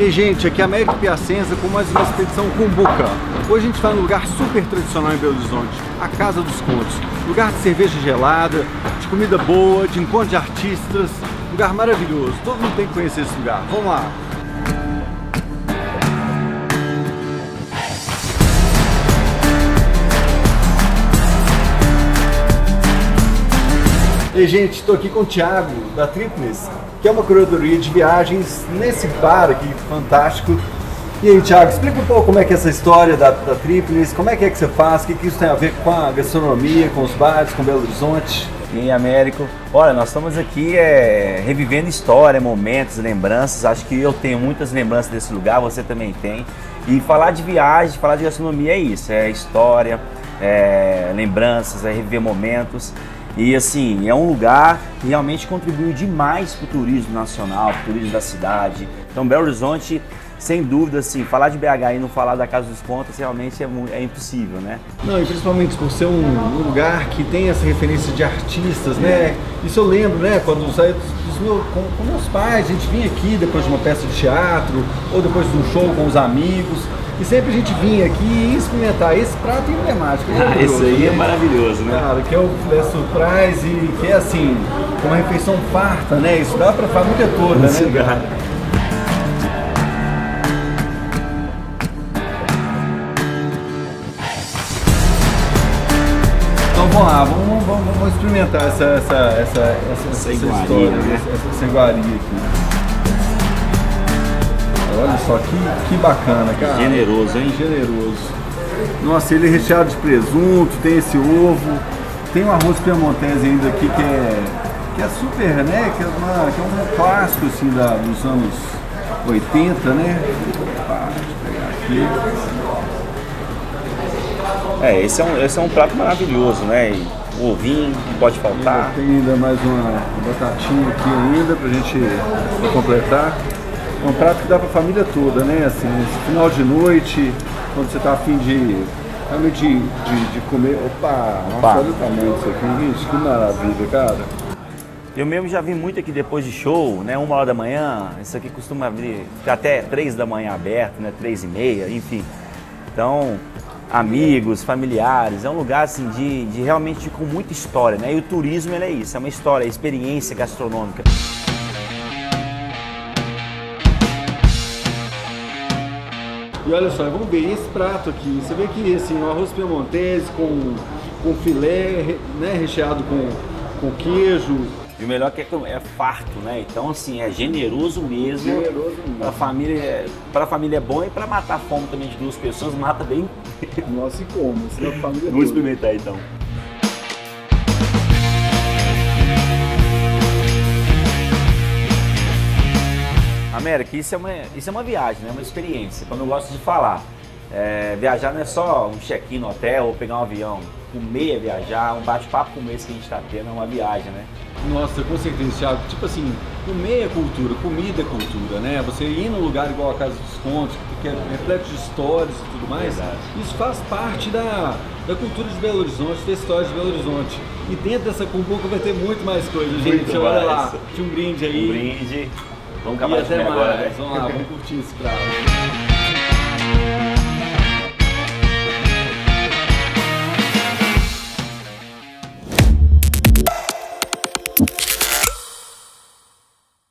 E gente, aqui é Américo Piacenza com mais uma expedição Cumbuca. Hoje a gente está num lugar super tradicional em Belo Horizonte, a Casa dos Contos. Lugar de cerveja gelada, de comida boa, de encontro de artistas, lugar maravilhoso. Todo mundo tem que conhecer esse lugar. Vamos lá! E gente, estou aqui com o Thiago da Tríplice, que é uma curadoria de viagens nesse bar aqui fantástico. E aí, Thiago, explica um pouco como é que é essa história da Tríplice, como é que você faz, o que isso tem a ver com a gastronomia, com os bares, com Belo Horizonte? E aí, Américo, olha, nós estamos aqui revivendo história, momentos, lembranças. Acho que eu tenho muitas lembranças desse lugar, você também tem. E falar de viagem, falar de gastronomia é isso, é história, lembranças, é reviver momentos. E assim, é um lugar que realmente contribuiu demais para o turismo nacional, para o turismo da cidade. Então Belo Horizonte, sem dúvida, assim, falar de BH e não falar da Casa dos Contos realmente é impossível, né? Não, e principalmente por ser um lugar que tem essa referência de artistas, né? Isso eu lembro, né? Quando eu saí com meus pais, a gente vinha aqui depois de uma peça de teatro ou depois de um show com os amigos. E sempre a gente vinha aqui experimentar esse prato emblemático. Esse aí é maravilhoso, né? Cara, que é o filé surprise e que é assim, uma refeição farta, né? Isso dá pra família toda, né, cara? Então vamos lá, vamos experimentar essa história, né? Essa iguaria aqui. Olha só que bacana, cara. Generoso, hein? Generoso. Nossa, ele é recheado de presunto, tem esse ovo, tem um arroz piemontese ainda aqui que é super, né? Que é um clássico assim dos anos 80, né? Opa, deixa eu pegar aqui. Esse é um prato maravilhoso, né? E o ovinho não pode faltar. Tem ainda mais uma batatinha aqui ainda pra gente completar. É um prato que dá para a família toda, né? Assim, esse final de noite, quando você tá afim de comer. Opa! Nossa, olha o tamanho disso aqui, gente, que maravilha, cara. Eu mesmo já vim muito aqui depois de show, né? 1h da manhã, isso aqui costuma ficar até 3 da manhã aberto, né? 3h30, enfim. Então, amigos, familiares, é um lugar assim de realmente com muita história, né? E o turismo ele é isso, é uma história, é experiência gastronômica. E olha só, vamos ver esse prato aqui. Você vê que assim, o arroz piemontese com filé, né, recheado com queijo. E o melhor é que é farto, né? Então assim, é generoso mesmo. Generoso mesmo. Para a família é bom e para matar a fome também de 2 pessoas, mata bem. Nossa, e como? Isso é a família. Vamos experimentar então. América, isso é uma viagem, né? Uma experiência, como eu gosto de falar. Viajar não é só um check-in no hotel ou pegar um avião. Comer é viajar, um bate-papo como esse que a gente está tendo é uma viagem, né? Nossa, com certeza, Thiago. Tipo assim, comer é cultura, comida é cultura, né? Você ir num lugar igual a Casa dos Contos, que é repleto de histórias e tudo mais, verdade. Isso faz parte da cultura de Belo Horizonte, da história de Belo Horizonte. E dentro dessa cumbuca vai ter muito mais coisa, gente. Olha lá, tinha um brinde aí. Um brinde. Vamos acabar de comer agora, né? Vamos lá, vamos curtir esse prato.